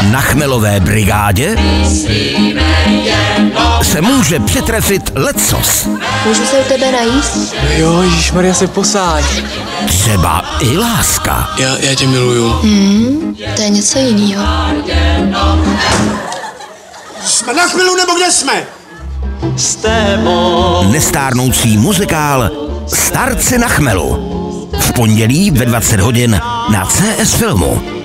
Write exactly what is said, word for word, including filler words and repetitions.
Na chmelové brigádě se může přetrefit lecos. Můžu se u tebe najíst? Jo, ježišmarja, se posáď. Třeba i láska. Já, já tě miluju. Hmm, to je něco jiného. Jsme na chmilu nebo kde jsme? S tebou. Nestárnoucí muzikál Starci na chmelu. V pondělí ve dvacet hodin na C S Filmu.